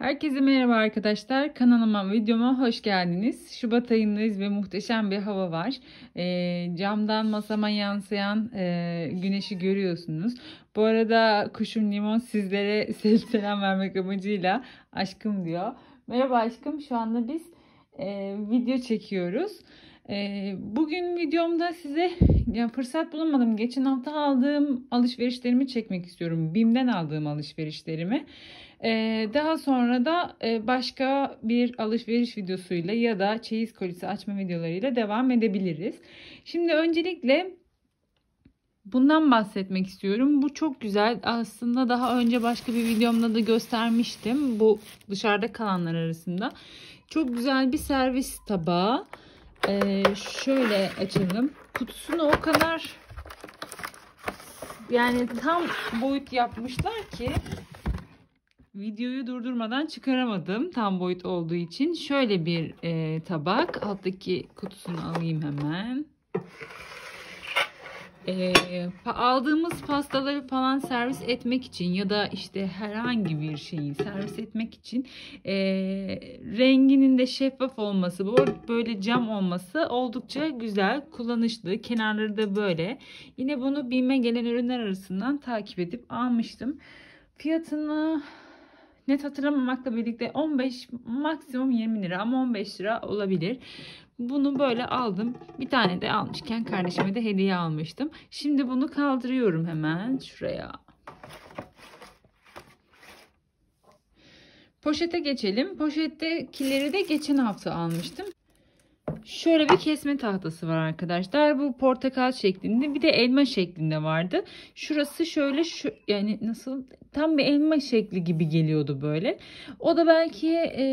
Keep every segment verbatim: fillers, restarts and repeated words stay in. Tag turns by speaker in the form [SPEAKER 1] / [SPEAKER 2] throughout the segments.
[SPEAKER 1] Herkese merhaba arkadaşlar. Kanalıma, videoma hoş geldiniz. Şubat ayındayız ve muhteşem bir hava var. E, camdan masama yansıyan e, güneşi görüyorsunuz. Bu arada kuşum Limon sizlere selam vermek amacıyla aşkım diyor. Merhaba aşkım. Şu anda biz e, video çekiyoruz. E, bugün videomda size ya fırsat bulamadım. Geçen hafta aldığım alışverişlerimi çekmek istiyorum. BİM'den aldığım alışverişlerimi. Ee, daha sonra da e, başka bir alışveriş videosuyla ya da çeyiz kolisi açma videolarıyla devam edebiliriz. Şimdi öncelikle bundan bahsetmek istiyorum. Bu çok güzel. Aslında daha önce başka bir videomda da göstermiştim. Bu dışarıda kalanlar arasında. Çok güzel bir servis tabağı. Ee, şöyle açalım. Kutusunu o kadar yani tam boyut yapmışlar ki videoyu durdurmadan çıkaramadım tam boyut olduğu için. Şöyle bir e, tabak. Alttaki kutusunu alayım hemen. E, aldığımız pastaları falan servis etmek için ya da işte herhangi bir şeyi servis etmek için e, renginin de şeffaf olması, bu böyle cam olması oldukça güzel, kullanışlı. Kenarları da böyle. Yine bunu BİM'e gelen ürünler arasından takip edip almıştım. Fiyatını net hatırlamamakla birlikte on beş maksimum yirmi lira ama on beş lira olabilir. Bunu böyle aldım. Bir tane de almışken kardeşime de hediye almıştım. Şimdi bunu kaldırıyorum hemen şuraya. Poşete geçelim. Poşettekileri de geçen hafta almıştım. Şöyle bir kesme tahtası var arkadaşlar. Bu portakal şeklinde, bir de elma şeklinde vardı. Şurası şöyle şu yani nasıl tam bir elma şekli gibi geliyordu böyle. O da belki e,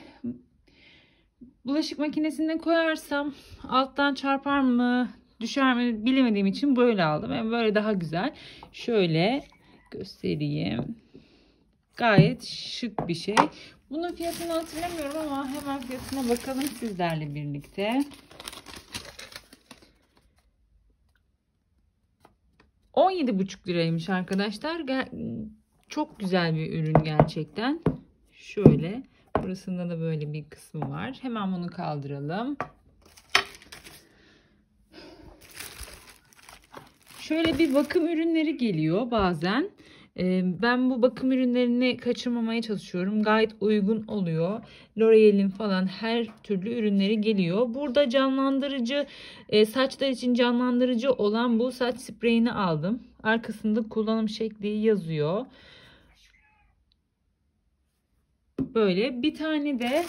[SPEAKER 1] bulaşık makinesine koyarsam alttan çarpar mı, düşer mi bilemediğim için böyle aldım. Yani böyle daha güzel. Şöyle göstereyim. Gayet şık bir şey. Bunun fiyatını hatırlamıyorum ama hemen fiyatına bakalım sizlerle birlikte. on yedi buçuk liraymış arkadaşlar. Çok güzel bir ürün gerçekten. Şöyle. Burasında da böyle bir kısmı var. Hemen bunu kaldıralım. Şöyle bir bakım ürünleri geliyor bazen. Ben bu bakım ürünlerini kaçırmamaya çalışıyorum. Gayet uygun oluyor. L'Oreal'in falan her türlü ürünleri geliyor. Burada canlandırıcı, saçlar için canlandırıcı olan bu saç spreyini aldım. Arkasında kullanım şekli yazıyor. Böyle bir tane de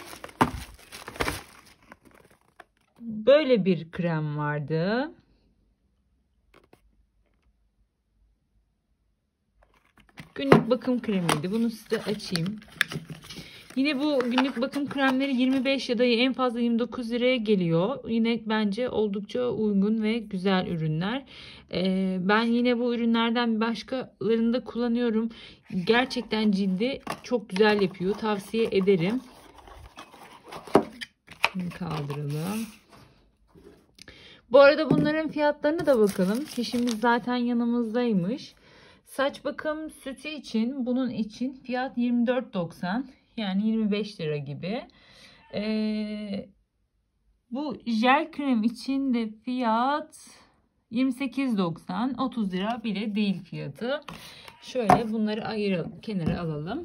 [SPEAKER 1] böyle bir krem vardı. Günlük bakım kremiydi. Bunu size açayım. Yine bu günlük bakım kremleri yirmi beş ya da en fazla yirmi dokuz liraya geliyor. Yine bence oldukça uygun ve güzel ürünler. Ee, ben yine bu ürünlerden başkalarını da kullanıyorum. Gerçekten cildi çok güzel yapıyor. Tavsiye ederim. Şimdi kaldıralım. Bu arada bunların fiyatlarına da bakalım. Fişimiz zaten yanımızdaymış. Saç bakım sütü için bunun için fiyat yirmi dört doksan, yani yirmi beş lira gibi. Ee, bu jel krem için de fiyat yirmi sekiz doksan, otuz lira bile değil fiyatı. Şöyle bunları ayıralım, kenara alalım.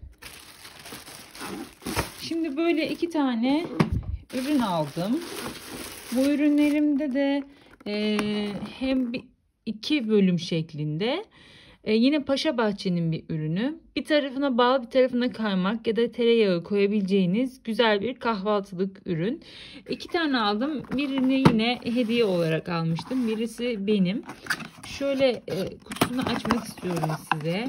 [SPEAKER 1] Şimdi böyle iki tane ürün aldım. Bu ürünlerimde de e, hem bir, iki bölüm şeklinde. Ee, yine Paşa Bahçe'nin bir ürünü. Bir tarafına bal, bir tarafına kaymak ya da tereyağı koyabileceğiniz güzel bir kahvaltılık ürün. İki tane aldım. Birini yine hediye olarak almıştım. Birisi benim. Şöyle e, kutusunu açmak istiyorum size.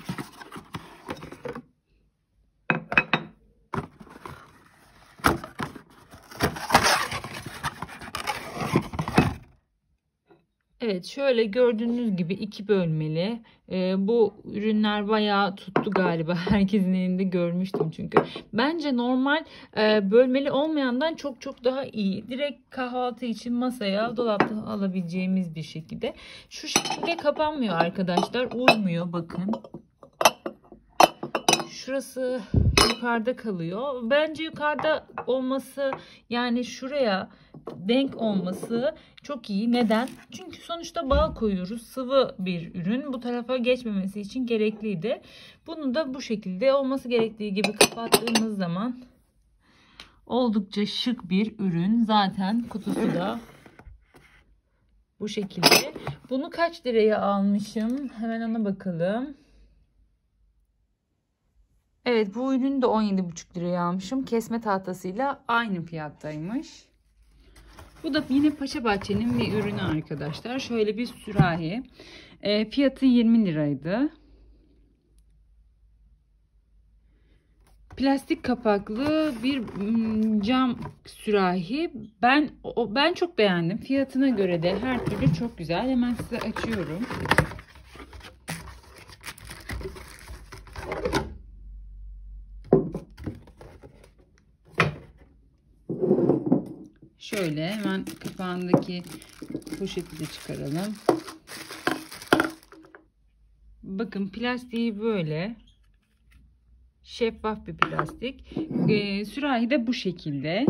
[SPEAKER 1] Evet, şöyle gördüğünüz gibi iki bölmeli. Ee, bu ürünler bayağı tuttu galiba. Herkesin elinde görmüştüm çünkü. Bence normal e, bölmeli olmayandan çok çok daha iyi. Direkt kahvaltı için masaya, dolapta alabileceğimiz bir şekilde. Şu şekilde kapanmıyor arkadaşlar. Uymuyor bakın. Şurası yukarıda kalıyor. Bence yukarıda olması, yani şuraya denk olması çok iyi. Neden? Çünkü sonuçta bal koyuyoruz. Sıvı bir ürün. Bu tarafa geçmemesi için gerekliydi. Bunu da bu şekilde olması gerektiği gibi kapattığımız zaman oldukça şık bir ürün. Zaten kutusu da bu şekilde. Bunu kaç liraya almışım? Hemen ona bakalım. Evet, bu ürünü de on yedi buçuk liraya almışım. Kesme tahtasıyla aynı fiyattaymış. Bu da yine Paşabahçe'nin bir ürünü arkadaşlar. Şöyle bir sürahi. E, fiyatı yirmi liraydı. Plastik kapaklı bir cam sürahi. Ben o, ben çok beğendim. Fiyatına göre de her türlü çok güzel. Hemen size açıyorum. Şöyle hemen kapağındaki poşeti de çıkaralım. Bakın plastiği böyle. Şeffaf bir plastik. Ee, sürahi de bu şekilde.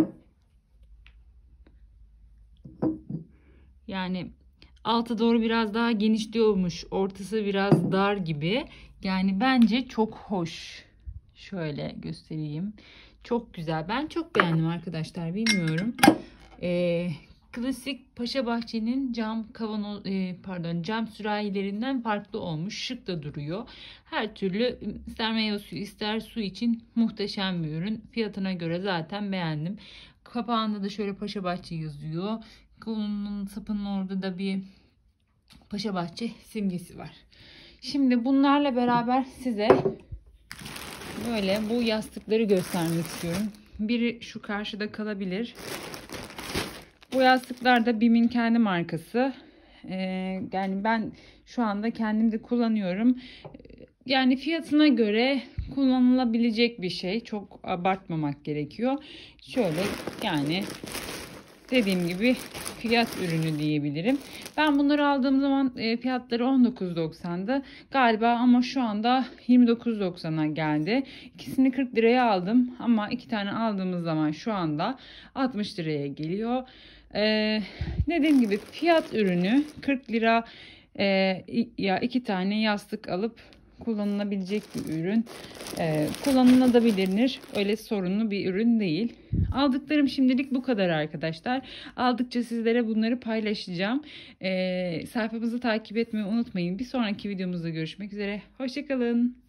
[SPEAKER 1] Yani altı doğru biraz daha genişliyormuş. Ortası biraz dar gibi. Yani bence çok hoş. Şöyle göstereyim. Çok güzel. Ben çok beğendim arkadaşlar. Bilmiyorum. Ee, klasik Paşabahçe'nin cam kavanoz e, pardon cam sürahilerinden farklı olmuş. Şık da duruyor. Her türlü ister meyve suyu ister su için muhteşem bir ürün. Fiyatına göre zaten beğendim. Kapağında da şöyle Paşabahçe yazıyor. Kolunun sapının orada da bir Paşabahçe simgesi var. Şimdi bunlarla beraber size böyle bu yastıkları göstermek istiyorum. Biri şu karşıda kalabilir. Bu yastıklar da BİM'in kendi markası. Ee, yani ben şu anda kendim de kullanıyorum. Yani fiyatına göre kullanılabilecek bir şey. Çok abartmamak gerekiyor. Şöyle yani dediğim gibi fiyat ürünü diyebilirim. Ben bunları aldığım zaman e, fiyatları on dokuz doksandı galiba ama şu anda yirmi dokuz doksana geldi. İkisini kırk liraya aldım ama iki tane aldığımız zaman şu anda altmış liraya geliyor. Ee, dediğim gibi fiyat ürünü kırk lira e, ya iki tane yastık alıp kullanılabilecek bir ürün. Ee, kullanılabilir. Öyle sorunlu bir ürün değil. Aldıklarım şimdilik bu kadar arkadaşlar. Aldıkça sizlere bunları paylaşacağım. Ee, sayfamızı takip etmeyi unutmayın. Bir sonraki videomuzda görüşmek üzere. Hoşça kalın.